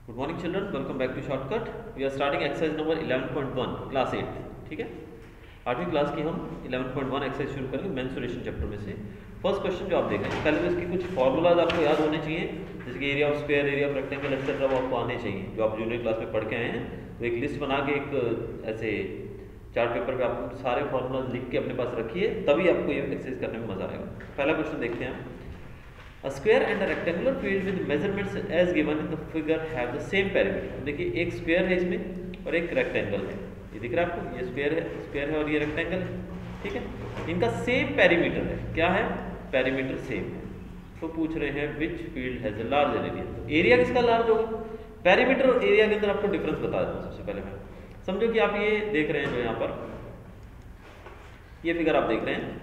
Good morning children, welcome back to shortcut. We are starting exercise number 11.1 class 8। ठीक है, 8वीं class की हम 11.1 एक्सरसाइज शुरू करेंगे मेंसुरेशन चैप्टर में से। फर्स्ट क्वेश्चन जो आप देख रहे हैं, पहले तो इसके कुछ फॉर्मूलाज आपको याद होने चाहिए, जैसे कि area of square, area of rectangle etcetera, वो आपको आने चाहिए जो आप जूनियर क्लास में पढ़ के आए हैं। तो एक लिस्ट बना के एक ऐसे चार्ट पेपर पे आप सारे फॉर्मूलाज लिख के अपने पास रखिए, तभी आपको ये एक्सरसाइज करने में मजा आएगा। पहला क्वेश्चन देखते हैं। A square and a rectangular field with measurements as given in the figure have the same perimeter। देखिए एक स्क्वायर है इसमें और एक रेक्टेंगल है, ये दिख रहा है आपको, ये स्क्वायर है और ये रेक्टेंगल है। ठीक है, इनका सेम पेरीमीटर है। क्या है? पेरीमीटर सेम है। तो पूछ रहे हैं which field has a larger area. तो एरिया किसका लार्ज होगा? पेरीमीटर और एरिया के अंदर आपको डिफरेंस बता देता हूँ। सबसे पहले मैं समझो कि आप ये देख रहे हैं, जो यहाँ पर ये फिगर आप देख रहे हैं,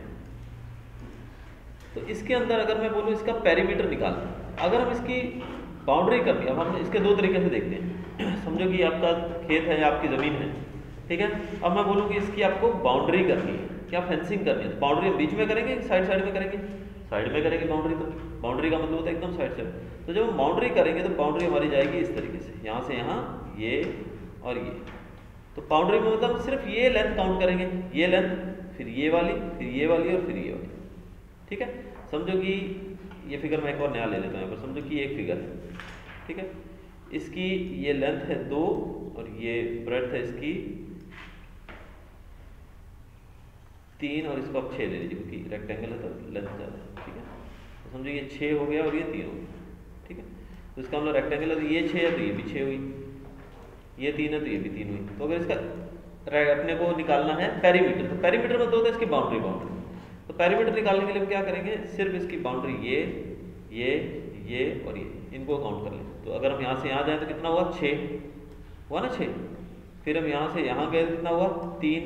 तो इसके अंदर अगर मैं बोलूँ इसका पेरीमीटर निकालना, अगर हम इसकी बाउंड्री करनी है, अब हम इसके दो तरीके से देखते हैं। समझो कि आपका खेत है या आपकी ज़मीन है, ठीक है। अब मैं बोलूँ कि इसकी आपको बाउंड्री करनी है, क्या फेंसिंग करनी है। तो बाउंड्री हम बीच में करेंगे, साइड साइड में करेंगे, साइड में करेंगे बाउंड्री। तो बाउंड्री का मतलब होता है एकदम साइड से। तो जब हम बाउंड्री करेंगे तो बाउंड्री हमारी जाएगी इस तरीके से, यहाँ से यहाँ, ये और ये। तो बाउंड्री में मतलब सिर्फ ये लेंथ काउंट करेंगे, ये लेंथ, फिर ये वाली, फिर ये वाली और फिर ये वाली। ठीक है, समझो कि ये फिगर मैं एक और नया ले लेता हूँ यहाँ पर। समझो कि एक फिगर है, ठीक है, इसकी ये लेंथ है 2 और ये ब्रेड्थ है इसकी 3 और इसको आप 6 ले लीजिए क्योंकि रेक्टेंगल है तो लेंथ ज़्यादा है। ठीक है, तो समझो ये 6 हो गया और ये 3 हो गया। ठीक है, तो इसका मतलब रेक्टेंगल है तो ये 6 है तो ये भी 6 हुई, ये 3 है तो ये भी 3 हुई। तो अगर इसका अपने को निकालना है पेरीमीटर, तो पेरीमीटर मतलब होता है इसकी बाउंड्री। तो पेरीमीटर निकालने के लिए हम क्या करेंगे, सिर्फ इसकी बाउंड्री ये और ये, इनको काउंट कर लें। तो अगर हम यहाँ से यहाँ जाएं तो कितना हुआ? 6 हुआ ना, 6। फिर हम यहाँ से यहाँ गए तो कितना हुआ? 3।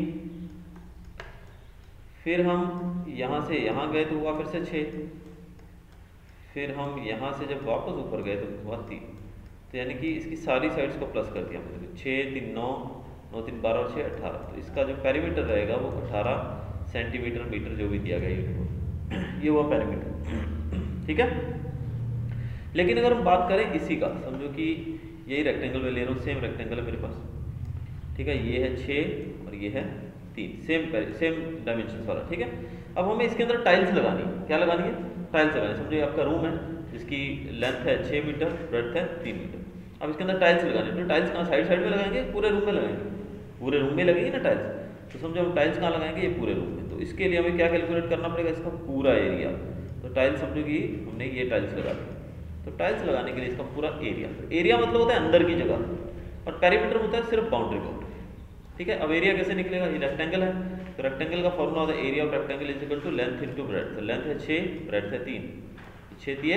फिर हम यहाँ से यहाँ गए तो हुआ फिर से 6। फिर हम यहाँ से जब वापस ऊपर गए तो हुआ 3। तो यानी कि इसकी सारी साइड्स को प्लस कर दिया हमने। 6 3 9 9 3 12 और 6 18। तो इसका जो पेरीमीटर रहेगा वो 18 सेंटीमीटर मीटर जो भी दिया गया यूनिट, ये हुआ पेरीमीटर। ठीक है, लेकिन अगर हम बात करें इसी का, समझो कि यही रेक्टेंगल में ले रहा हूँ, सेम रेक्टेंगल है मेरे पास। ठीक है, ये है 6 और ये है 3, सेम डायमेंशन वाला। ठीक है, अब हमें इसके अंदर टाइल्स लगानी है। क्या लगानी है? टाइल्स लगानी है। समझो ये आपका रूम है जिसकी लेंथ है 6 मीटर, ब्रेड्थ है 3 मीटर। अब इसके अंदर टाइल्स लगानी है। तो टाइल्स कहाँ? साइड साइड में लगाएंगे, पूरे रूम में लगाएंगे? पूरे रूम में लगेगी ना टाइल्स। तो समझो हम टाइल्स कहाँ लगाएंगे? ये पूरे रूम में। तो इसके लिए हमें क्या कैलकुलेट करना पड़ेगा? इसका पूरा एरिया। तो टाइल्स समझो कि हमने ये टाइल्स लगा दी, तो टाइल्स लगाने के लिए इसका पूरा एरिया। तो एरिया मतलब होता है अंदर की जगह, और पेरीमीटर होता है सिर्फ बाउंड्री। ठीक है, अब एरिया कैसे निकलेगा? ये रेक्टेंगल है, तो रेक्टेंगल का फॉर्मूला होता है area of rectangle is equal to length into breadth. तो लेंथ है 6, ब्रेड्थ है 3, 6 दिए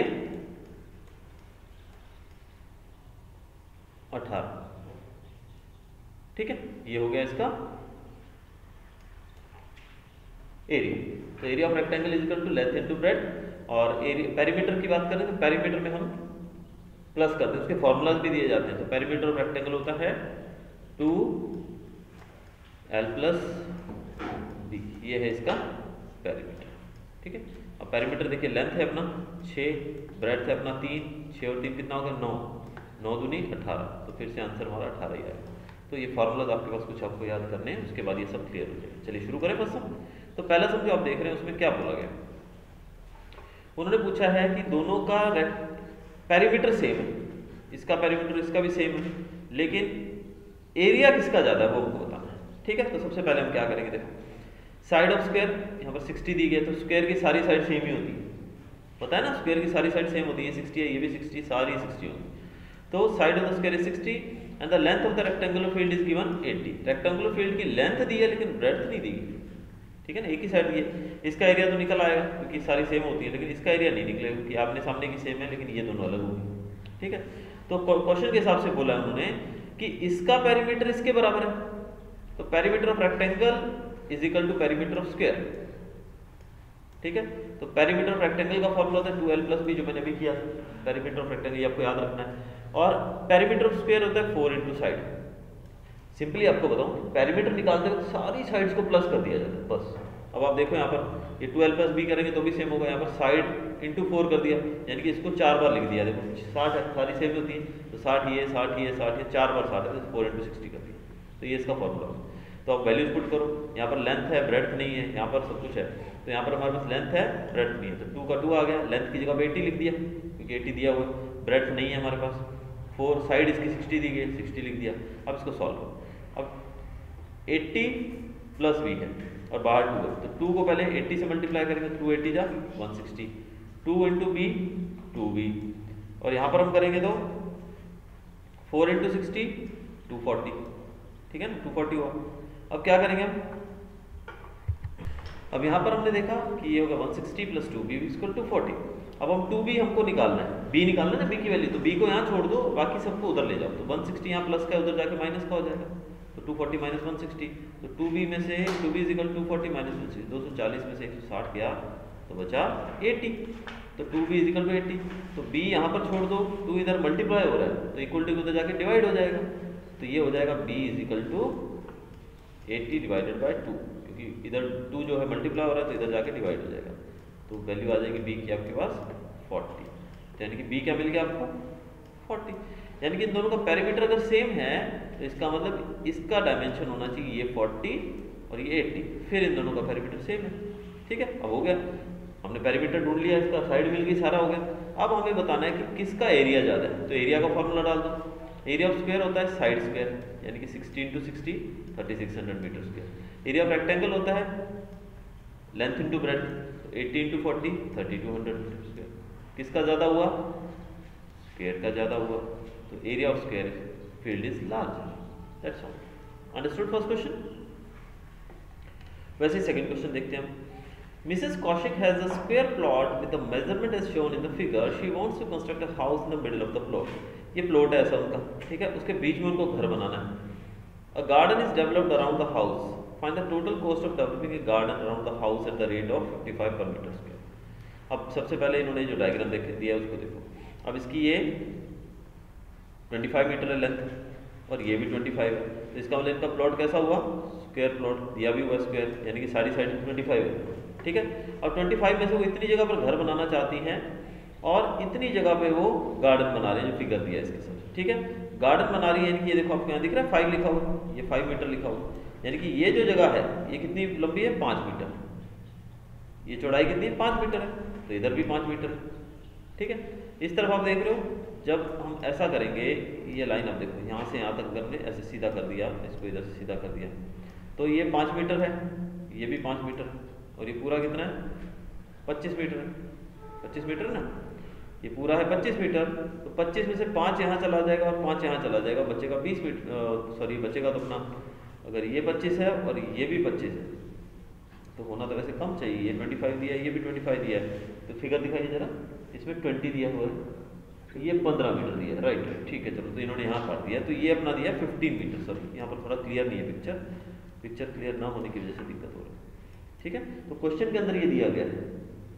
18। ठीक है, ये हो गया इसका एरिया। तो area of rectangle is equal to length into breadth. और पेरीमीटर की बात करें तो पेरीमीटर में हम प्लस करते हैं, उसके फॉर्मूलाज भी दिए जाते हैं। तो पेरीमीटर ऑफ रेक्टेंगल होता है 2l प्लस b, ये है इसका पेरीमीटर। ठीक है, अब पेरीमीटर देखिए, लेंथ है अपना 6, ब्रेड्थ है अपना 3, 6 और 3 कितना होगा? 9, 9 दूनी 18। तो फिर से आंसर हमारा 18 ही आएगा। तो ये फॉर्मूलाज आपके पास कुछ आपको याद करने हैं, उसके बाद ये सब क्लियर हो जाएगा। चलिए शुरू करें फर्स्ट सम। तो पहला सम जो आप देख रहे हैं उसमें क्या बोला गया, उन्होंने पूछा है कि दोनों का पेरीमीटर सेम है, इसका पेरीमीटर इसका भी सेम है, लेकिन एरिया किसका ज़्यादा है वो हमको बताना है। ठीक है, तो सबसे पहले हम क्या करेंगे, देखो साइड ऑफ स्क्वायर यहाँ पर 60 दी गई है, तो स्क्वायर की सारी साइड सेम ही होती है, पता है ना, स्क्वायर की सारी साइड सेम होती है। 60 है, ये भी 60, सारी 60 होगी। तो side of the square is 60 and the length of the rectangular field is given 80। Rectangular field की लेंथ दी है लेकिन ब्रेड्थ नहीं दी गई। ठीक है ना, एक ही साइड दी है। इसका एरिया तो निकल आएगा क्योंकि सारी सेम होती है, लेकिन इसका एरिया नहीं निकलेगा क्योंकि आपने सामने की सेम है लेकिन ये दोनों अलग होंगे। ठीक है, तो क्वेश्चन के हिसाब से बोला उन्होंने कि इसका पेरीमीटर इसके बराबर है। तो perimeter of rectangle is equal to perimeter of square. ठीक है, तो पेरीमीटर ऑफ रेक्टेंगल का फॉर्मूला होता है 2l प्लस b, जो मैंने अभी किया। पेरीमीटर ऑफ रेक्टेंगल ये आपको याद रखना है। और पेरीमीटर ऑफ स्क्वायर होता है 4 इंटू साइड। सिंपली आपको बताऊं, पेरीमीटर निकालते वक्त सारी साइड्स को प्लस कर दिया जाता है, बस अब आप देखो यहाँ पर ये 12 प्लस बी करेंगे तो भी सेम होगा। यहाँ पर साइड इंटू 4 कर दिया, यानी कि इसको 4 बार लिख दिया। देखो 60 है, सारी सेम होती है, तो 60 ये 60 ये 60 ये 4 बार 60 है, तो 4 × 60 कर दिया। तो ये इसका फॉर्मूला है। तो आप वैल्यूज पुट करो, यहाँ पर लेंथ है ब्रेड्थ नहीं है, यहाँ पर सब कुछ है। तो यहाँ पर हमारे पास लेंथ है ब्रेड्थ नहीं है, तो 2 का 2 आ गया, लेंथ की जगह 80 लिख दिया क्योंकि 80 दिया हुआ है, ब्रेड्थ नहीं है हमारे पास, 4 साइड इसकी 60 दी गई, 60 लिख दिया। अब इसको सॉल्व करो। अब 80 प्लस बी है और बाहर 2 है, तो 2 को पहले 80 से मल्टीप्लाई करेंगे, 2 80 जा 160, 2 × बी 2b, और यहाँ पर हम करेंगे तो 4 × 60 240, ठीक है ना, 240 हुआ। अब क्या करेंगे हम, अब यहाँ पर हमने देखा कि ये होगा 160 + 2b = 240। अब हम 2b हमको निकालना है, b निकालना है ना, b की वैल्यू, तो b को यहाँ छोड़ दो, बाकी सबको उधर ले जाओ। तो 160 यहाँ प्लस का उधर जाके माइनस का हो जाएगा, तो 240 - 160, तो 2b में से 2b = 240 - 160, 240 में से 160 गया तो बचा 80, तो 2b = 80। तो b यहाँ पर छोड़ दो, 2 इधर मल्टीप्लाई हो रहा है तो इक्वल टू उधर जाके डिवाइड हो जाएगा, तो ये हो जाएगा b = 80 / 2, क्योंकि इधर 2 जो है मल्टीप्लाई हो रहा है तो इधर जाके डिवाइड हो जाएगा, तो वैल्यू आ जाएगी b की आपके पास 40, यानी कि b क्या मिल गया आपको 40। यानी कि इन दोनों का पैरामीटर अगर सेम है तो इसका मतलब इसका डायमेंशन होना चाहिए ये 40 और ये 80, फिर इन दोनों का पैरामीटर सेम है, ठीक है। अब हो गया, हमने पैरामीटर ढूंढ लिया, इसका साइड मिल गई, सारा हो गया। अब हमें बताना है कि किसका एरिया ज़्यादा है, तो एरिया का फॉर्मूला डाल दो। एरिया ऑफ स्क्वायर होता है साइड स्क्वायर, यानी कि 60 × 60 3600 metre square. Area of rectangle होता है लेंथ इंटू ब्रेड्थ, तो 80 × 40 3200 मीटर स्क्वायर। किसका ज़्यादा हुआ, स्क्वायर का ज़्यादा हुआ, तो area of square field is larger, that's all. Understood first question. वैसे सेकंड क्वेश्चन देखते हैं हम। Mrs. Kaushik has a square plot with the measurement as shown in the figure. She wants to construct a house in the middle of the plot. ये plot है ऐसा उनका, ठीक है, उसके बीच में उनको घर बनाना है। A garden is developed around the house. Find the total cost of developing a garden around the house at the rate of 55 per meter square. अब सबसे पहले इन्होंने जो डायग्राम दिया है उसको देखो। अब इसकी ये 25 मीटर है लेंथ और ये भी 25 है, तो इसका मतलब इनका प्लॉट कैसा हुआ, स्क्वायर प्लॉट दिया भी हुआ स्क्वायर, यानी कि सारी साइड 25 है, ठीक है। और 25 में से वो इतनी जगह पर घर बनाना चाहती हैं और इतनी जगह पे वो गार्डन बना रहे हैं, जो फिगर दिया है इसके साथ, ठीक है। गार्डन बना रही है, यानी कि ये देखो आपको यहाँ दिख रहा है 5 लिखा हुआ, ये 5 मीटर लिखा हुआ, यानी कि ये जो जगह है ये कितनी लंबी है 5 मीटर, ये चौड़ाई कितनी है 5 मीटर है, तो इधर भी 5 मीटर है, ठीक है। इस तरफ आप देख रहे हो, जब हम ऐसा करेंगे, ये लाइन आप देखो यहाँ से यहाँ तक करने ऐसे सीधा कर दिया, इसको इधर से सीधा कर दिया, तो ये 5 मीटर है, ये भी 5 मीटर है, और ये पूरा कितना है 25 मीटर है, 25 मीटर ना, ये पूरा है 25 मीटर, तो 25 में से 5 यहाँ चला जाएगा और 5 यहाँ चला जाएगा, बचेगा 20 मीटर, सॉरी बचेगा तो अपना, अगर ये 25 है और ये भी 25 है तो होना तो वैसे कम चाहिए, ये 25 दिया है, ये भी 25 दिया है, तो फिगर दिखाइए जरा, इसमें 20 दिया हुआ है, तो ये 15 मीटर दिया है, राइट, ठीक है। चलो, तो इन्होंने यहाँ काट दिया, तो ये अपना दिया 15 मीटर, सॉरी यहाँ पर थोड़ा क्लियर नहीं है पिक्चर क्लियर ना होने की वजह से दिक्कत हो रही है, ठीक है। तो क्वेश्चन के अंदर ये दिया गया है,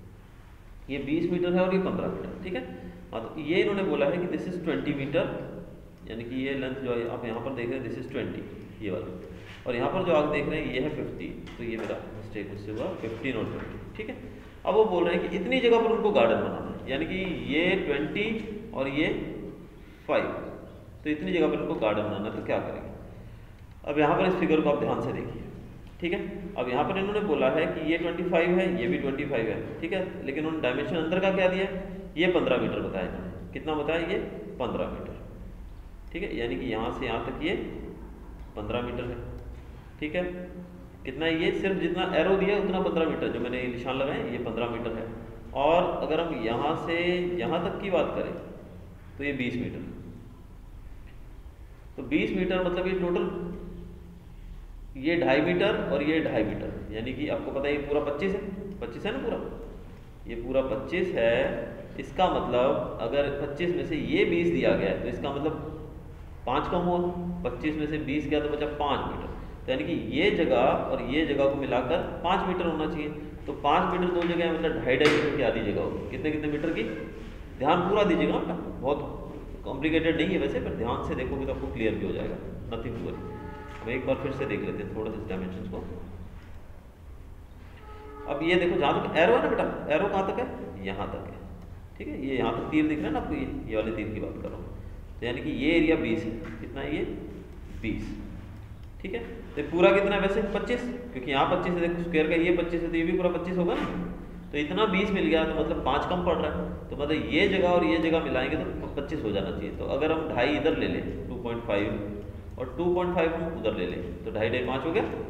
ये 20 मीटर है और ये 15 मीटर, ठीक है। हाँ, तो ये इन्होंने बोला है कि दिस इज 20 मीटर, यानी कि ये लेंथ जो है आप यहाँ पर देख रहे हैं दिस इज 20, ये वाला, और यहाँ पर जो आप देख रहे हैं ये है 50, तो ये मेरा मिस्टेक उससे हुआ 15 और 20, ठीक है। अब वो बोल रहे हैं कि इतनी जगह पर उनको गार्डन बनाना है, यानी कि ये 20 और ये 5, तो इतनी जगह पर उनको गार्डन बनाना है, तो क्या करेंगे। अब यहाँ पर इस फिगर को आप ध्यान से देखिए, ठीक है। अब यहाँ पर इन्होंने बोला है कि ये 25 है, ये भी 25 है, ठीक है, लेकिन उन्होंने डायमेंशन अंदर का क्या दिया है, ये 15 मीटर बताया इन्होंने, कितना बताया, ये 15 मीटर, ठीक है, यानी कि यहाँ से यहाँ तक ये 15 मीटर है, ठीक है। कितना है, ये सिर्फ जितना एरो दिया है उतना 15 मीटर, जो मैंने निशान लगाए ये 15 मीटर है, और अगर हम यहाँ से यहाँ तक की बात करें तो ये 20 मीटर, तो 20 मीटर मतलब ये टोटल ये 2.5 मीटर और ये 2.5 मीटर, यानी कि आपको पता है ये पूरा 25 है ना, पूरा ये पूरा 25 है, इसका मतलब अगर 25 में से ये 20 दिया गया है तो इसका मतलब 5 कम हुआ, 25 में से 20 गया तो बचा 5 मीटर, तो यानी कि ये जगह और ये जगह को मिलाकर 5 मीटर होना चाहिए, तो 5 मीटर दो जगह मतलब 2.5 मीटर की आधी जगह होगी, कितने मीटर की, ध्यान पूरा दीजिएगा, बहुत कॉम्प्लिकेटेड नहीं है वैसे, पर ध्यान से देखोगे तो आपको क्लियर भी हो जाएगा, नथिंग टू वरी। हम एक बार फिर से देख लेते हैं थोड़ा सा डायमेंशंस को। अब ये देखो जहाँ तक एरो है ना बेटा, एरो कहाँ तक है, यहाँ तक है, ठीक है। ये यहाँ तक तीर दिख रहा है ना आपको, ये वाले तीर की बात कर रहा हूँ। तो यानी कि ये एरिया 20 है, कितना है ये 20, ठीक है। तो पूरा कितना है वैसे 25, क्योंकि यहाँ 25 है, देखो स्क्वायर का ये 25 है तो ये भी पूरा 25 होगा ना। तो इतना 20 मिल गया, तो मतलब 5 कम पड़ रहा है, तो मतलब ये जगह और ये जगह मिलाएंगे तो 25 हो जाना चाहिए। तो अगर हम 2.5 इधर ले लें 2.5 और 2.5 हम उधर ले लें तो 2.5 5 हो गया,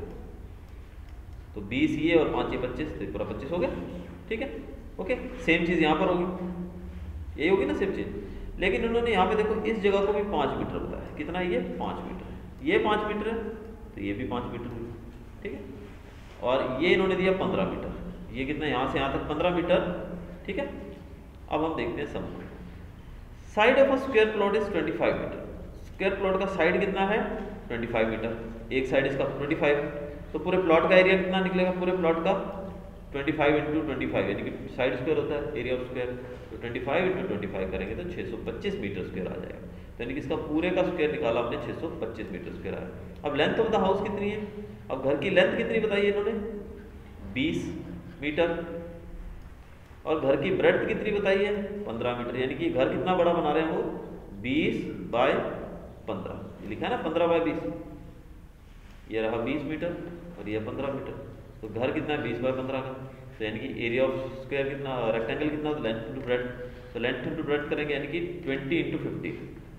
तो 20 ये और 5 ये 25, तो पूरा 25 हो गया, ठीक है। ओके, सेम चीज़ यहाँ पर होगी, यही होगी ना सेम चीज़। लेकिन उन्होंने यहाँ पे देखो इस जगह को भी 5 मीटर बताया, कितना है ये 5 मीटर है, ये 5 मीटर है तो ये भी 5 मीटर हुई, ठीक है। और ये इन्होंने दिया 15 मीटर, ये कितना है यहाँ से यहाँ तक 15 मीटर, ठीक है। अब हम देखते हैं sum. Side of a square plot is 25 metre, square plot का साइड कितना है 25 मीटर, एक साइड इसका 25, तो पूरे प्लॉट का एरिया कितना निकलेगा, पूरे प्लॉट का 25 इंटू 25, यानी कि साइड स्क्वायर होता है एरिया ऑफ स्क्वायर, तो 25 इंटू 25 करेंगे तो 625 मीटर स्क्वायर आ जाएगा। तो यानी कि इसका पूरे का स्क्वायर निकाला हमने 625 मीटर स्क्वायर आया। अब लेंथ ऑफ द हाउस कितनी है, अब घर की लेंथ कितनी बताई है इन्होंने 20 मीटर, और घर की ब्रेड्थ कितनी बताई है 15 मीटर, यानी कि घर कितना बड़ा बना रहे हैं वो 20 बाय 15, ये लिखा है ना 15 बाय 20, ये रहा 20 मीटर और ये 15 मीटर, तो घर कितना है 20 बाय 15 का। तो यानी कि एरिया ऑफ स्क्वायर कितना, रेक्टेंगल कितना, तो लेंथ इंटू ब्रेड्थ, तो लेंथ इंटू ब्रेड्थ करेंगे यानी कि 20 इंटू 50,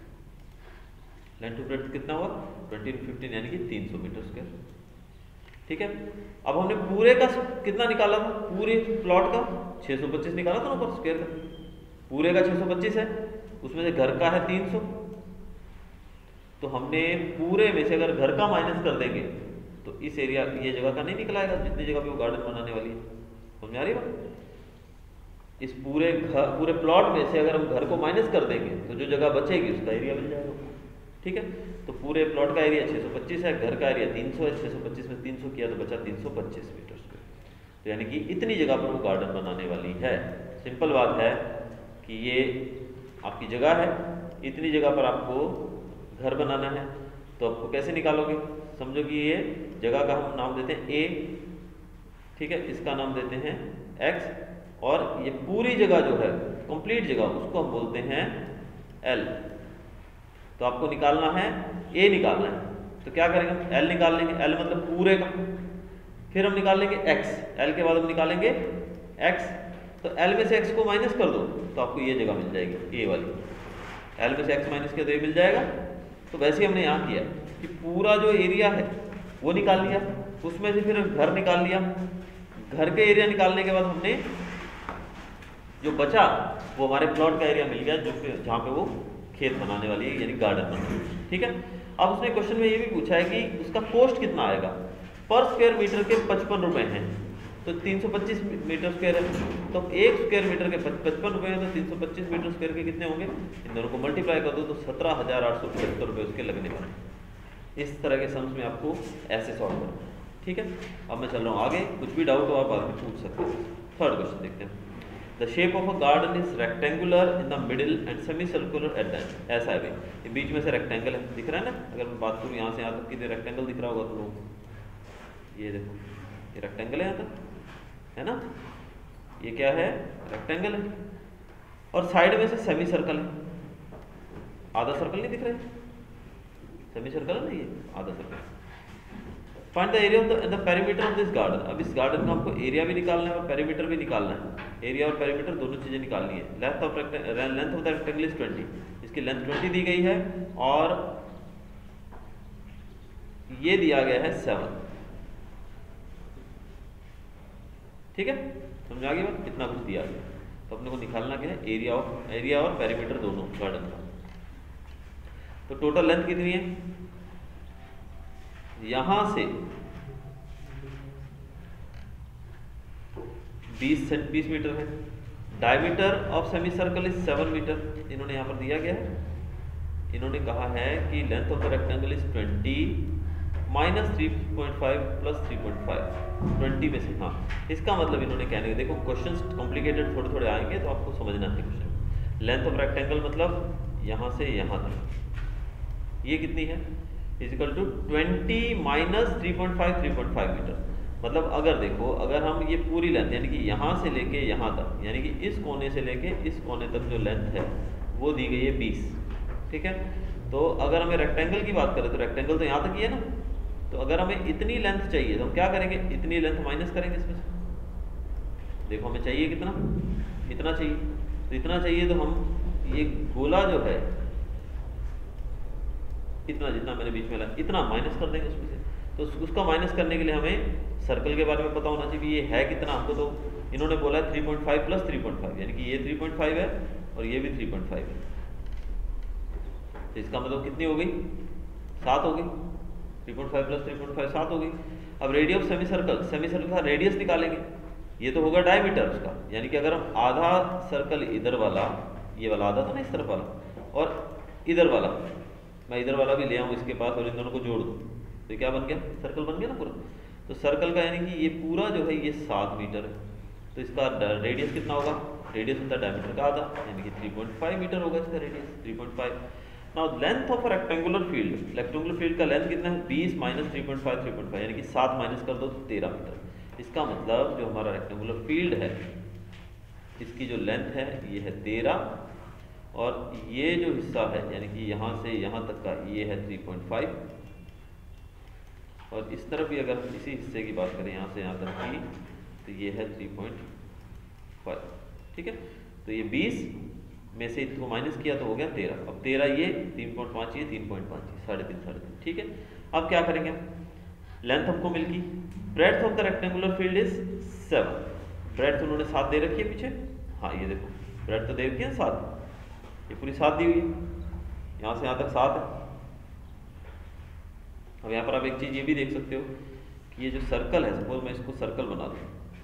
लेंथ टू ब्रेड्थ कितना हुआ 20 इंटू 15 यानी कि 300 मीटर स्क्वायर, ठीक है। अब हमने पूरे का कितना निकाला था, पूरे प्लॉट का 625 निकाला था ना ऊपर स्क्वायर का, पूरे का 625 है, उसमें से घर का है 300, तो हमने पूरे में से अगर घर का माइनस कर देंगे तो इस एरिया ये जगह का नहीं निकलाएगा, जितनी जगह पे वो गार्डन बनाने वाली है, समझ आ रही बात। इस पूरे प्लॉट में से अगर हम घर को माइनस कर देंगे तो जो जगह बचेगी उसका एरिया मिल जाएगा, ठीक है। तो पूरे प्लॉट का एरिया 625 है, घर का एरिया 300 है, 625 में 300 किया तो बचा 325 मीटर स्क्वायर, तो यानी कि इतनी जगह पर वो गार्डन बनाने वाली है। सिंपल बात है कि ये आपकी जगह है, इतनी जगह पर आपको घर बनाना है, तो आपको कैसे निकालोगे, समझो कि ये जगह का हम नाम देते हैं A, ठीक है, इसका नाम देते हैं X, और ये पूरी जगह जो है कंप्लीट जगह उसको हम बोलते हैं L। तो आपको निकालना है A निकालना है, तो क्या करेंगे L निकाल लेंगे, L मतलब पूरे का, फिर हम निकाल लेंगे X, L के बाद हम निकालेंगे X, तो L में से X को माइनस कर दो तो आपको ये जगह मिल जाएगी A वाली, L में से X माइनस किया तो ये मिल जाएगा। तो वैसे ही हमने यहाँ किया कि पूरा जो एरिया है वो निकाल लिया, उसमें से फिर घर निकाल लिया, घर के एरिया निकालने के बाद हमने जो बचा वो हमारे प्लॉट का एरिया मिल गया, जो जहाँ पे वो खेत बनाने वाली है यानी गार्डन बनाने वाली है, ठीक है। अब उसने क्वेश्चन में ये भी पूछा है कि उसका कॉस्ट कितना आएगा, पर स्क्वायर मीटर के 55 रुपये हैं, तो 325 मीटर स्क्वायर है, तो 1 स्क्वायर मीटर के 55 रुपये हैं, तो 325 मीटर स्क्वायर के कितने होंगे, इन दोनों को मल्टीप्लाई कर दो तो 17,875 रुपये उसके लगने वाले। इस तरह के सम्स में आपको ऐसे सॉल्व करना है, ठीक है। अब मैं चल रहा हूँ आगे, कुछ भी डाउट हो आप बाद में पूछ सकते हो। थर्ड क्वेश्चन देखते हैं, the shape of a garden is rectangular in the middle and semi circular at the end. ऐसा है भाई, ये बीच में से रेक्टेंगल है, दिख रहा है ना, अगर मैं बात करूँ यहाँ से यहाँ तक कि रेक्टेंगल दिख रहा होगा तुम लोगों को, ये देखो ये रेक्टेंगल है यहाँ तक, है ना, ये क्या है रेक्टेंगल है, और साइड में से सेमी सर्कल है, आधा सर्कल नहीं दिख रहा है, सेमी सर्कल है ना ये आधा circle. Find the area of the perimeter of this garden. अब इस गार्डन का हमको एरिया भी निकालना है और पेरीमीटर भी निकालना है, एरिया और पेरीमीटर दोनों चीजें निकालनी है। Length of the rectangle is 20, इसकी लेंथ 20 दी गई है और ये दिया गया है 7, ठीक है, समझा गया बात, कितना कुछ दिया गया। तो अपने को निकालना क्या है, एरिया और पेरीमीटर दोनों गार्डन का। तो टोटल लेंथ कितनी है, यहां से 20 मीटर है, diameter of semi circle is 7 metre, इन्होंने यहां पर दिया गया है, इन्होंने कहा है कि length of the rectangle is 20 minus 3.5 plus 3.5, 20 में से, हाँ इसका मतलब इन्होंने कहने, देखो क्वेश्चंस कॉम्प्लिकेटेड थोड़े थोड़े आएंगे तो आपको समझना है क्वेश्चन। लेंथ ऑफ रेक्टेंगल मतलब यहाँ से यहाँ तक, ये कितनी है, इजिकल टू 20 माइनस 3.5 मीटर, मतलब अगर देखो, अगर हम ये पूरी लेंथ यानी कि यहाँ से लेके यहाँ तक, यानी कि इस कोने से लेके इस कोने तक जो लेंथ है वो दी गई है 20, ठीक है। तो अगर हमें रेक्टेंगल की बात करें तो रेक्टेंगल तो यहाँ तक ही है ना, तो अगर हमें इतनी लेंथ चाहिए तो हम क्या करेंगे, इतनी लेंथ माइनस करेंगे इसमें से। देखो हमें चाहिए कितना, इतना चाहिए, तो इतना चाहिए तो हम ये गोला जो है इतना, जितना मैंने बीच में लाया इतना माइनस कर देंगे उसमें से। तो उसका माइनस करने के लिए हमें सर्कल के बारे में पता होना चाहिए, ये है कितना हमको। तो इन्होंने बोला है 3.5 प्लस 3.5, यानी कि ये 3.5 है और ये भी 3.5 है, तो इसका मतलब कितनी हो गई, 7 हो गई। 3.5 प्लस 3.5 7 हो गई। अब radius of semi circle, semi circle का रेडियस निकालेंगे, ये तो होगा डायमीटर उसका, यानी कि अगर हम आधा सर्कल इधर वाला, ये वाला आधा था ना इस तरफ वाला, और इधर वाला मैं इधर वाला भी ले आऊँ इसके पास और इन दोनों को जोड़ दूँ, तो क्या बन गया, सर्कल बन गया ना पूरा। तो सर्कल का यानी कि ये पूरा जो है ये 7 मीटर है, तो इसका रेडियस कितना होगा, रेडियस होता है डायमीटर का आधा, यानी कि 3.5 मीटर होगा इसका radius, 3.5। Now length of rectangular field, rectangular field का लेंथ कितना है, 20 माइनस 3.5, 3.5 यानी कि 7 माइनस कर दो तो 13 मीटर। इसका मतलब जो हमारा रेक्टेंगुलर फील्ड है इसकी जो लेंथ है ये है 13, और ये जो हिस्सा है यानी कि यहाँ से यहाँ तक का ये है 3.5, और इस तरफ भी अगर इसी हिस्से की बात करें यहाँ से यहाँ तक की तो ये है 3.5, ठीक है। तो ये 20 में से इसको माइनस किया तो हो गया 13, अब 13 ये 3.5 ये 3.5 3.5, ठीक है। अब क्या करेंगे, लेंथ हमको मिल गई, breadth of the rectangular field is 7, breadth उन्होंने 7 दे रखी है पीछे, हाँ ये देखो ब्रेड्थ तो दे रखी है 7, ये पूरी 7 दी हुई है, यहाँ से यहाँ तक 7 है। अब यहाँ पर आप एक चीज़ ये भी देख सकते हो कि ये जो सर्कल है, सपोज मैं इसको सर्कल बना दूँ,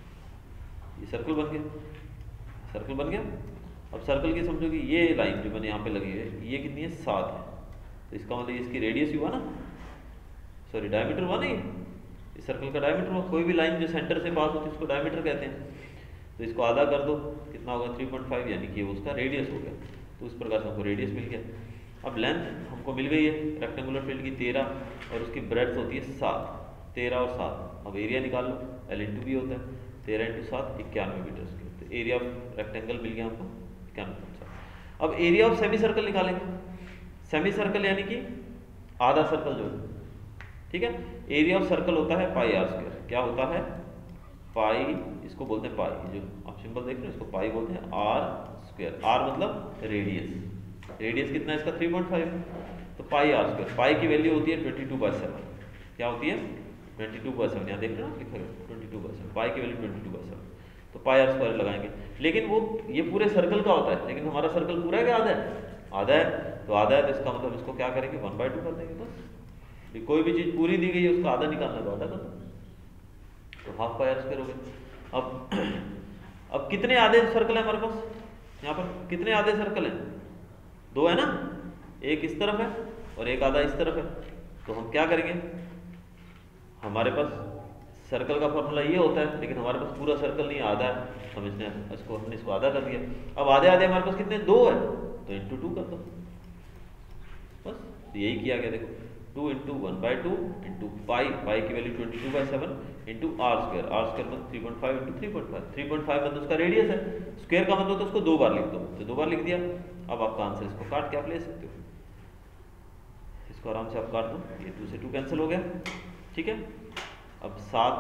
ये सर्कल बन गया, सर्कल बन गया। अब सर्कल की समझो कि ये लाइन जो मैंने यहाँ पे लगी है ये कितनी है, 7 है, तो इसका मतलब इसकी रेडियस ही हुआ ना, सॉरी डायमीटर हुआ ना, ये सर्कल का डायमीटर हुआ। कोई भी लाइन जो सेंटर से पास होती है उसको डायमीटर कहते हैं, तो इसको आधा कर दो कितना होगा 3.5, यानी कि उसका रेडियस हो गया, तो उस प्रकार से हमको रेडियस मिल गया। अब लेंथ हमको मिल गई है रेक्टेंगुलर फील्ड की 13, और उसकी ब्रेड्थ होती है 7, 13 और 7। अब एरिया निकाल लो, L इंटू बी होता है, 13 इंटू 7 91 मीटर स्क्वायर, तो एरिया ऑफ रेक्टेंगल मिल गया हमको 91। अब एरिया ऑफ सेमी सर्कल निकालेंगे, सेमी सर्कल यानी कि आधा सर्कल जो है, ठीक है। एरिया ऑफ सर्कल होता है पाई आर स्क्वायर, क्या होता है पाई, इसको बोलते हैं पाई, जो आप सिंबल देख रहे हो इसको पाई बोलते हैं, आर स्क्वायर, आर मतलब रेडियस, रेडियस कितना है इसका 3.5, तो पाई आर स्क्वायर, पाई की वैल्यू होती है 22/7, क्या होती है 22/7, यहाँ देख रहे हो लिखा है 22/7, पाई की वैल्यू 22/7, तो पाई आर स्क्वायर लगाएंगे। लेकिन वो ये पूरे सर्कल का होता है, लेकिन हमारा सर्कल पूरा है क्या आधा है, आधा है, तो आधा है तो इसका मतलब इसको क्या करेंगे 1/2 कर देंगे बस। कोई भी चीज़ पूरी दी गई है उसका आधा निकालना तो आधा कर दो, तो हाफ पाई आर स्क्वायर हो गया। अब कितने आधे सर्कल है हमारे पास, यहाँ पर कितने आधे सर्कल हैं, 2 है ना, एक इस तरफ है और एक आधा इस तरफ है। तो हम क्या करेंगे, हमारे पास सर्कल का फॉर्मूला ये होता है, लेकिन हमारे पास पूरा सर्कल नहीं आधा है, हमने इसको आधा कर दिया। अब आधे आधे हमारे पास कितने 2 है, तो इंटू 2 कर दो बस, तो यही किया गया। देखो 2 इंटू 1/2 इंटू पाई, पाई की value 22/7 into r square, r square मतलब 3.5 इंटू 3.5, 3.5 मतलब उसका रेडियस है, स्क्वायर का मतलब तो उसको 2 बार लिख दो, तो 2 बार लिख दिया। अब आपका आंसर, इसको काट के आप ले सकते हो, इसको आराम से आप काट दो, ये 2 से 2 कैंसिल हो गया, ठीक है। अब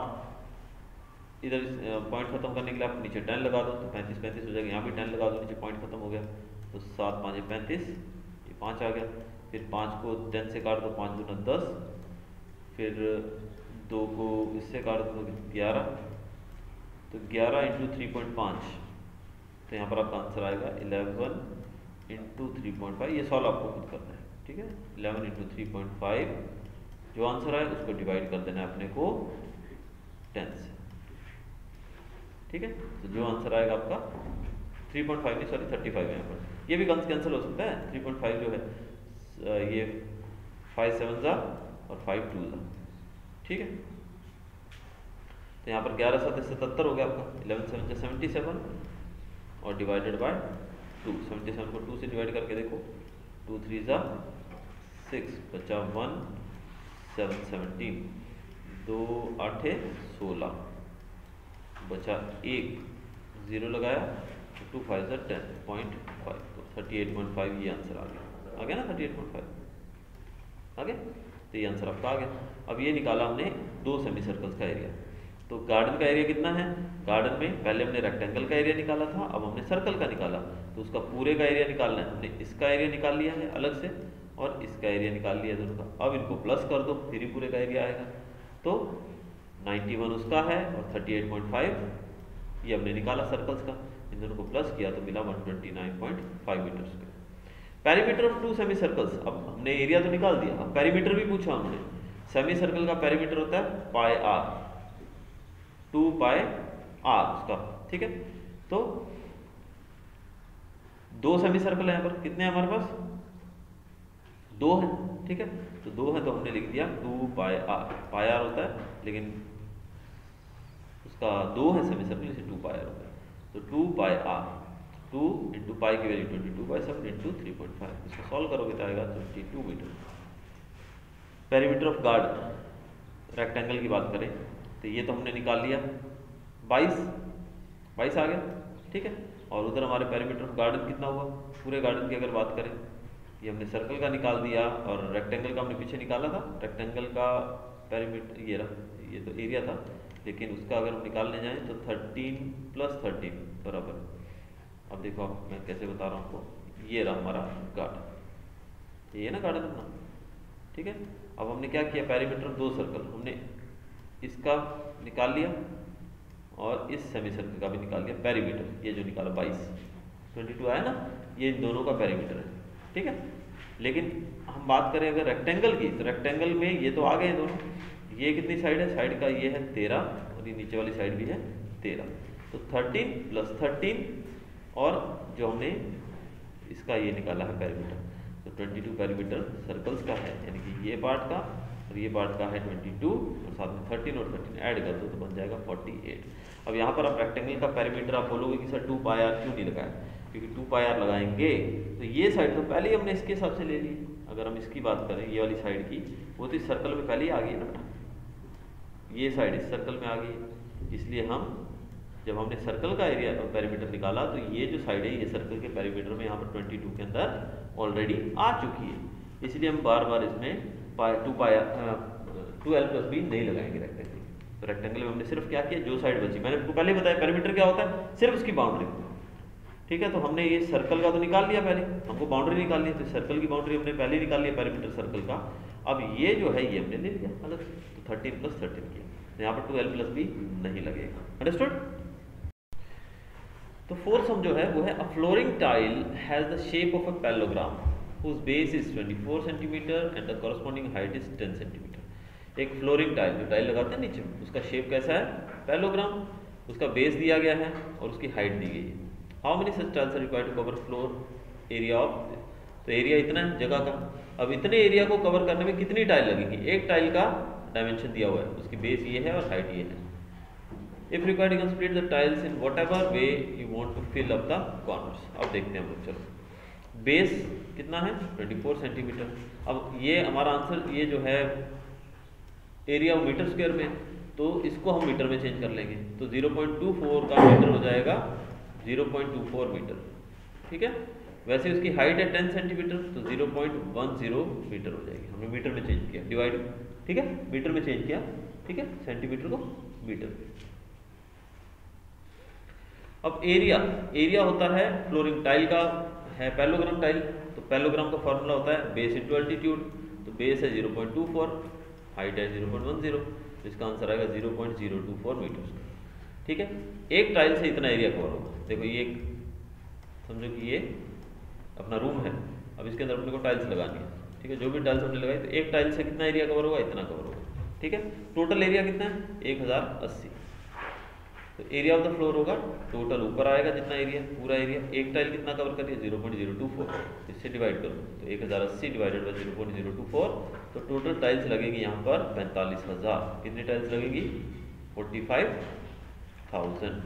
7 इधर पॉइंट खत्म करने के लिए आप नीचे 10 लगा दो, तो 35 हो जाएगा, यहाँ भी 10 लगा दो, नीचे पॉइंट खत्म हो गया, तो 7 5 35, ये 5 आ गया। फिर 5 को 10 से काट दो, 5 दूना 10, फिर 2 को इससे काट दो 11, तो 11 इंटू 3.5, तो यहाँ पर आपका आंसर आएगा 11 इंटू 3.5, ये सॉल्व आपको खुद करना है, ठीक है। 11 इंटू 3.5 जो आंसर आए उसको डिवाइड कर देना है अपने को 10 से, ठीक है। तो जो आंसर आएगा आपका 3.5 नहीं सॉरी 35 है, यहाँ पर ये भी कैंसिल हो सकता है, 3.5 जो है ये 5 7 जा और 5 2 जा, ठीक है। तो यहाँ पर 11 7 77 हो गया आपका, 11 7 जा 77 और डिवाइडेड बाय 2, 77 को 2 से डिवाइड करके देखो, 2 3 जा 6, बचा 1 7 17, 2 8 16 बचा 1, 0 लगाया, 2 5 10.5, तो 38.5 ये आंसर आ गया ना, 38.5 आ गया। तो ये आंसर आपका आ गया। अब ये निकाला हमने 2 सेमी सर्कल्स का एरिया। तो गार्डन का एरिया कितना है, गार्डन में पहले हमने रेक्टेंगल का एरिया निकाला था, अब हमने सर्कल का निकाला, तो उसका पूरे का एरिया निकालना है। हमने इसका एरिया निकाल लिया है अलग से और इसका एरिया निकाल लिया दोनों का। अब इनको प्लस कर दो, फिर ही पूरे का एरिया आएगा। तो 91 उसका है और 38.5 ये हमने निकाला सर्कल्स का, इन दोनों को प्लस किया तो मिला 129.5 metre square. Perimeter of 2 semi circles, अब हमने एरिया तो निकाल दिया, अब पेरीमीटर भी पूछा हमने। सेमी सर्कल का पेरीमीटर होता है पाई आर, 2 पाई आर उसका, ठीक है। तो 2 सेमी सर्कल है यहाँ पर, कितने हैं हमारे पास, 2 है, ठीक है। तो 2 है तो हमने लिख दिया 2 पाई आर होता है, लेकिन उसका 2 है सेमी सर्कल, इसे 2 पाई आर होता है। तो 2 पाई आर, 2 इंटू पाई की वैल्यू 22/7 इंटू 3.5, इसको सॉल्व करोगे तो आएगा 22 metre. Perimeter of guard rectangle की बात करें तो ये तो हमने निकाल लिया 22 आ गया, ठीक है। और उधर हमारे पेरीमीटर ऑफ गार्डन कितना हुआ, पूरे गार्डन की अगर बात करें, ये हमने सर्कल का निकाल दिया और रेक्टेंगल का हमने पीछे निकाला था। रेक्टेंगल का पेरीमीटर ये रहा, ये तो एरिया था, लेकिन उसका अगर हम निकालने जाएं तो 13 + 13 बराबर, अब देखो अब मैं कैसे बता रहा हूँ आपको, ये रहा हमारा गार्डन, ये ना गार्डन अपना, ठीक है। अब हमने क्या किया, पेरीमीटर ऑफ 2 सर्कल हमने इसका निकाल लिया और इस सेमी सर्कल का भी निकाल लिया पेरीमीटर, ये जो निकाला 22 आया ना, ये इन दोनों का पेरीमीटर है, ठीक है। लेकिन हम बात करें अगर रेक्टेंगल की, तो रेक्टेंगल में ये तो आ गए दोनों, ये कितनी साइड है, साइड का ये है 13 और ये नीचे वाली साइड भी है 13, तो 13 + 13 और जो हमने इसका ये निकाला है पेरीमीटर, तो 22 पेरीमीटर सर्कल्स का है, यानी कि ये पार्ट का और ये पार्ट का है 22 और साथ में 13 और 13 ऐड कर दो तो बन जाएगा 48। अब यहाँ पर आप रेक्टेंगल का पेरीमीटर आप बोलोगे कि सर 2 पाई आर क्यों नहीं लगाया, क्योंकि 2 पाई आर लगाएंगे तो ये साइड तो पहले ही हमने इसके हिसाब से ले ली। अगर हम इसकी बात करें ये वाली साइड की, वो तो इस सर्कल में पहले ही आ गई है ना बेटा, ये साइड इस सर्कल में आ गई है, इसलिए हम जब हमने सर्कल का एरिया पेरीमीटर निकाला तो ये जो साइड है ये सर्कल के पेरीमीटर में यहाँ पर 22 के अंदर ऑलरेडी आ चुकी है, इसलिए हम बार बार इसमें 2l + b नहीं लगाएंगे रेक्टेंगल। तो रेक्टेंगल में हमने सिर्फ क्या किया, जो साइड बची, मैंने आपको पहले बताया पेरीमीटर क्या होता है, सिर्फ उसकी बाउंड्री, ठीक है। तो हमने ये सर्कल का तो निकाल लिया, पहले हमको बाउंड्री निकालनी है, तो सर्कल की बाउंड्री हमने पहले निकाल लिया पेरीमीटर सर्कल का। अब ये जो है ये हमने ले लिया अलग से, तो 13 + 13 किया, तो यहाँ पर 2l + b नहीं लगेगा, अंडरस्टूड। तो फोर्थ सम जो है वो है a flooring tile has the shape of a parallelogram whose base is 24 centimetre and the corresponding height is 10 centimetre. एक फ्लोरिंग टाइल, जो टाइल लगाते हैं नीचे, उसका शेप कैसा है, पैरेललोग्राम, उसका बेस दिया गया है और उसकी हाइट दी गई है। How many such tiles are required to cover floor area of, तो एरिया इतना है जगह का। अब इतने एरिया को कवर करने में कितनी टाइल लगेगी, एक टाइल का डायमेंशन दिया हुआ है, उसकी बेस ये है और हाइट ये है। If required you can split the tiles in whatever way you want to fill up the corners. अब देखते हैं हम लोग, चलो बेस कितना है 24 सेंटीमीटर। अब ये हमारा आंसर ये जो है एरिया मीटर स्क्वायर में, तो इसको हम मीटर में चेंज कर लेंगे, तो 0.24 का मीटर हो जाएगा 0.24 मीटर, ठीक है। वैसे उसकी हाइट है 10 सेंटीमीटर, तो 0.10 मीटर हो जाएगी, हमने मीटर में चेंज किया, डिवाइड, ठीक है, मीटर में चेंज किया, ठीक है, सेंटीमीटर को मीटर। अब एरिया होता है फ्लोरिंग टाइल का, है पैरेललोग्राम टाइल, तो पैरेललोग्राम का फॉर्मूला होता है बेस इंटू अल्टीट्यूड, तो बेस है 0.24, हाइट है 0.10, तो इसका आंसर आएगा 0.024 मीटर, ठीक है। एक टाइल से इतना एरिया कवर होगा। देखो ये एक, समझो कि ये अपना रूम है, अब इसके अंदर अपने को टाइल्स लगानी है, ठीक है। जो भी टाइल्स हमने लगाई, तो एक टाइल से कितना एरिया कवर होगा, इतना कवर होगा, ठीक है। टोटल एरिया कितना है 1080, तो एरिया ऑफ द फ्लोर होगा टोटल ऊपर आएगा जितना एरिया, पूरा एरिया, एक टाइल कितना कवर कर रही है 0.024, इससे डिवाइड करो तो 1080 डिवाइडेड बाई 0.024, तो टोटल टाइल्स लगेगी यहाँ पर 45,000। कितनी टाइल्स लगेगी 45,000।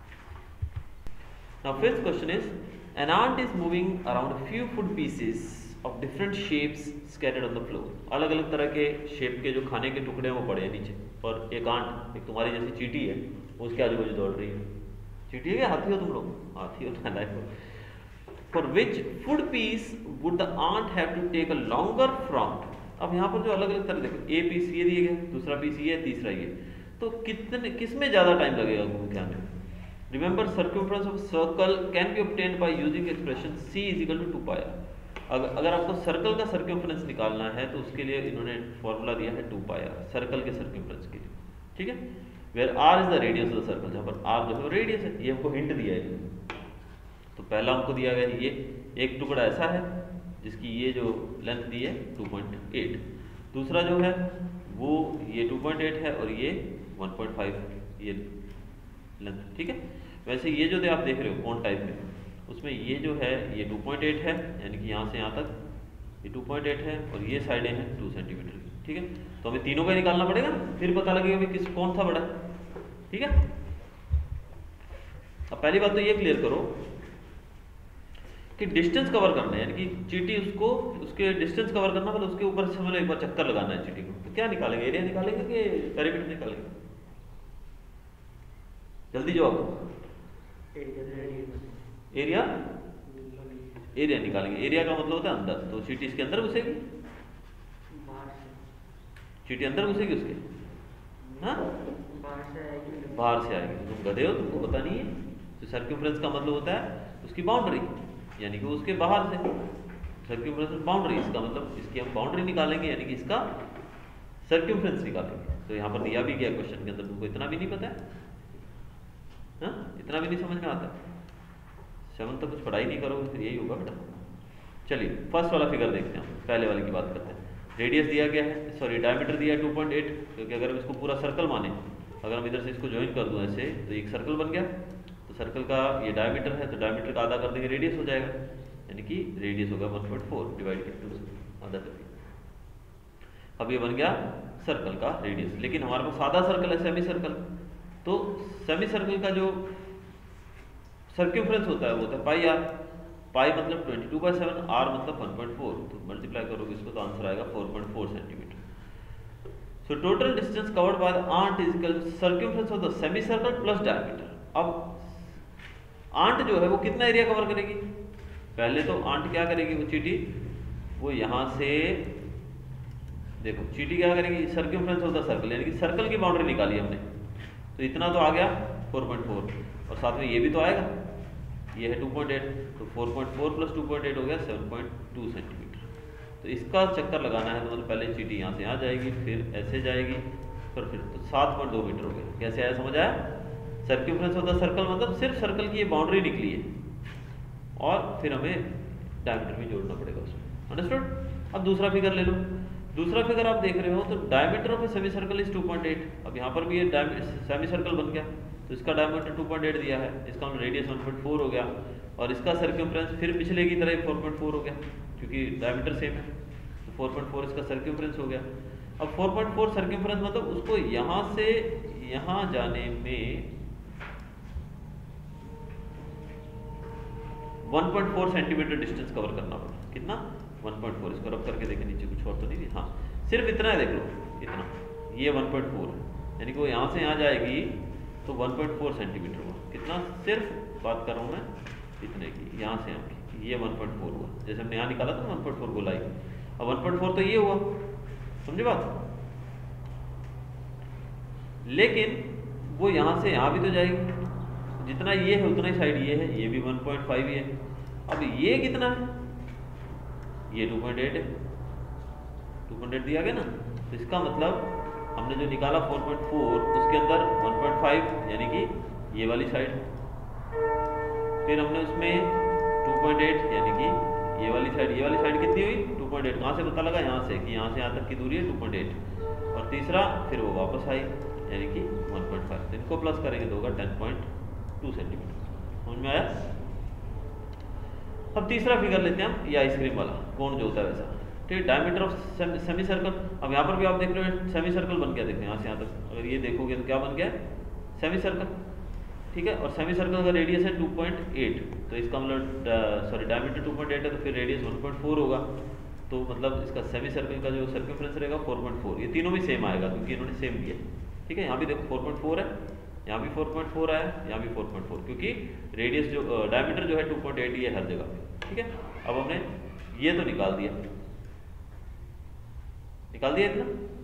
Now fifth question is, an ant is moving around a few food pieces of different shapes scattered on the floor, अलग अलग तरह के शेप के जो खाने के टुकड़े हैं वो पड़े हैं नीचे, और एक आंट, एक तुम्हारी जैसी चींटी है, उसके आजू बाजू दौड़ रही है। चींटी है क्या हाथी हो तुम लोग? हाथी हो ना life. For which food piece would the ant have to take a longer from. अब यहाँ पर जो अलग अलग तरह देखो, ए पीस ये दिए गए, दूसरा पीस ये है, तीसरा ये, तो कितने किसमें ज़्यादा टाइम लगेगा घूम के आने में? Remember circumference of circle can be obtained by using expression c is equal to 2 pi r. अगर आपको सर्कल का सर्कमफ्रेंस निकालना है तो उसके लिए इन्होंने फॉर्मूला दिया है 2 पाई आर सर्कल के सर्कमफ्रेंस के लिए, ठीक है। Where r is the radius of the circle, जहाँ पर आर जो है रेडियस है, ये हमको हिंट दिया है। तो पहला हमको दिया गया है ये एक टुकड़ा ऐसा है जिसकी ये जो लेंथ दी है 2.8, दूसरा जो है वो ये 2.8 है और ये 1.5 ये लेंथ, ठीक है। वैसे ये जो आप देख रहे हो कोन टाइप में, उसमें ये जो है ये 2.8 है, यानी कि यहाँ से यहाँ तक ये 2.8 है, और ये साइडें हैं 2 सेंटीमीटर की, ठीक है। तो हमें तीनों का निकालना पड़ेगा, फिर पता लगेगा कि किस कौन सा बड़ा है, ठीक है। अब पहली बात तो ये क्लियर करो कि डिस्टेंस कवर करना है, यानी कि चींटी उसको उसके डिस्टेंस कवर करना, मतलब उसके ऊपर से एक बार चक्कर लगाना है चींटी को। तो क्या निकालेंगे, एरिया निकालेंगे कि पेरीमीटर निकालेंगे? जल्दी जवाब। एरिया एरिया निकालेंगे। एरिया का मतलब होता है अंदर, तो चींटी इसके अंदर घुसेगी, चींटी अंदर घुसेगी उसके, हाँ बाहर से आएगी। तुम गधे हो, तुमको पता नहीं है। तो सर्कमफ्रेंस का मतलब होता है उसकी बाउंड्री, यानी कि उसके बाहर से सर्कमफ्रेंस बाउंड्री, इसका मतलब इसकी हम बाउंड्री निकालेंगे, यानी कि इसका सर्कमफ्रेंस निकालेंगे। तो यहाँ पर दिया भी गया क्वेश्चन के अंदर, तुमको इतना भी नहीं पता है, हाँ इतना भी नहीं समझ में आता। 7 तक कुछ पढ़ाई नहीं करोगे फिर यही होगा बेटा। चलिए फर्स्ट वाला फिगर देखते हैं, पहले वाले की बात करते हैं। रेडियस दिया गया है, सॉरी डायमीटर दिया है 2.8, क्योंकि अगर हम इसको पूरा सर्कल माने, अगर हम इधर से इसको ज्वाइन कर दूं ऐसे, तो एक सर्कल बन गया। तो सर्कल का ये डायमीटर है, तो डायमीटर का आधा कर देंगे रेडियस हो जाएगा, यानी कि रेडियस होगा 1.4 डिवाइड किया 2 से आधा कर दिया। अब ये बन गया सर्कल का रेडियस। लेकिन हमारे पास सादा सर्कल है, सेमी सर्कल, तो सेमी सर्कल का जो सर्कमफ्रेंस होता है वो होता है पाई आर। पाई मतलब 22/7, आर मतलब 1.4, तो मल्टीप्लाई करोगे इसको तो आंसर आएगा 4.4 centimetre. So total distance covered by the ant is equal to circumference of the semi circle plus diameter. अब आंट जो है वो कितना एरिया कवर करेगी? पहले तो आंट क्या करेगी, वो चींटी वो यहाँ से देखो, चींटी क्या करेगी, सर्कमफ्रेंस ऑफ द सर्कल, यानी कि सर्कल की बाउंड्री निकाली हमने, तो इतना तो आ गया 4.4, और साथ में ये भी तो आएगा, ये है 2.8, तो 4.4 प्लस 2.8 हो गया 7.2 सेंटीमीटर। तो इसका चक्कर लगाना है तो मतलब पहले चींटी यहाँ से यहाँ जाएगी, फिर ऐसे जाएगी, फिर तो 7.2 मीटर हो गया। कैसे आया, समझ आया? सर्कमफ्रेंस ऑफ द सर्कल मतलब सिर्फ सर्कल की ये बाउंड्री निकली है, और फिर हमें डायमीटर भी जोड़ना पड़ेगा उसमें। अंडरस्टूड? अब दूसरा फिगर ले लो। दूसरा फिगर आप देख रहे हो तो diameter of a semi circle is 2.8। अब यहाँ पर भी ये सेमी सर्कल बन गया, तो इसका डायमीटर 2.8 दिया है, इसका रेडियस 1.4 हो गया, और इसका सर्कमफ्रेंस फिर पिछले की तरह 4.4 हो गया, क्योंकि डायमीटर सेम है, तो 4.4 इसका सर्कमफ्रेंस हो गया। अब 4.4 सर्कमफ्रेंस मतलब उसको यहाँ से यहाँ जाने में 1.4 सेंटीमीटर डिस्टेंस कवर करना पड़ा। कितना? 1.4। इसको रब करके देखें नीचे, कुछ और तो नहीं, हाँ सिर्फ इतना है, देख लो इतना, ये 1.4 है, यानी कि वो यहाँ से यहाँ जाएगी तो 1.4 सेंटीमीटर हुआ। कितना? सिर्फ बात कर रहा हूँ मैं इतने की, यहाँ से यहाँ की, ये 1.4 हुआ। जैसे हमने यहाँ निकाला था 1.4 गोलाई, अब 1.4 तो ये हुआ, समझे बात? लेकिन वो यहाँ से यहाँ भी तो जाएगी, जितना ये है उतना ही साइड ये है, ये भी 1.5 ही है। अब ये कितना है? ये 2.8 है, 2.8 दिया गया ना, तो इसका मतलब हमने जो निकाला 4.4 उसके अंदर 1.5 यानी कि ये वाली साइड, फिर हमने उसमें 2.8 यानी कि ये वाली साइड कितनी हुई? 2.8। कहाँ से पता लगा? यहाँ से, कि यहाँ से यहाँ तक की दूरी है 2.8, और तीसरा फिर वो वापस आई यानी कि 1.5, तो इनको प्लस करेंगे तो होगा 10.2 सेंटीमीटर। समझ में आया? अब तीसरा फिगर लेते हैं हम, ये आइसक्रीम वाला कोण जो होता है वैसा, ठीक है। डायमीटर ऑफ सेमी सर्कल, अब यहाँ पर भी आप देख रहे हो सेमी सर्कल बन गया, देखो यहाँ से यहाँ तक अगर ये देखोगे तो क्या बन गया? Semi circle. ठीक है। और सेमी सर्कल का रेडियस है 2.8, तो इसका मतलब सॉरी डायमीटर 2.8 है, तो फिर रेडियस 1.4 होगा, तो मतलब इसका सेमी सर्कल का जो सर्कमफ्रेंस रहेगा 4.4। ये तीनों भी सेम आएगा क्योंकि इन्होंने सेम दिया, ठीक है। यहाँ भी देखो 4.4 है, यहाँ भी 4.4 आया, यहाँ भी 4.4, क्योंकि रेडियस जो डायमीटर जो है 2.8 ये हर जगह पे, ठीक है। अब हमने ये तो निकाल दिया इतना।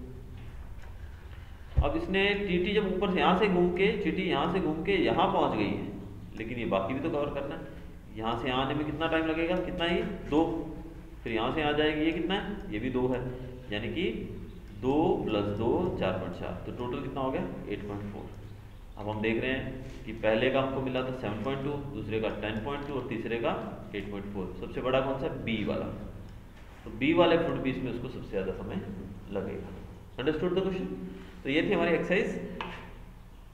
अब इसने टीटी जब ऊपर से यहाँ से घूम के चीटी यहाँ से घूम के यहाँ पहुँच गई है, लेकिन ये बाकी भी तो कवर करना है। यहाँ से आने में कितना टाइम लगेगा, कितना है, 2, फिर यहाँ से आ जाएगी, ये कितना है, ये भी 2 है, यानी कि 2 + 2 4.4, तो टोटल कितना हो गया 8.4। अब हम देख रहे हैं कि पहले का हमको मिला था 7.2, दूसरे का 10.2 और तीसरे का 8.4। सबसे बड़ा कौन सा, बी वाला, तो बी वाले फुट पीस में उसको सबसे ज़्यादा समय लगेगा। Understood the question. तो ये थी हमारी एक्सरसाइज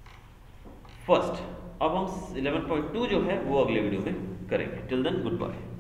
फर्स्ट। अब हम 11.2 जो है वो अगले वीडियो में करेंगे। Till then good bye.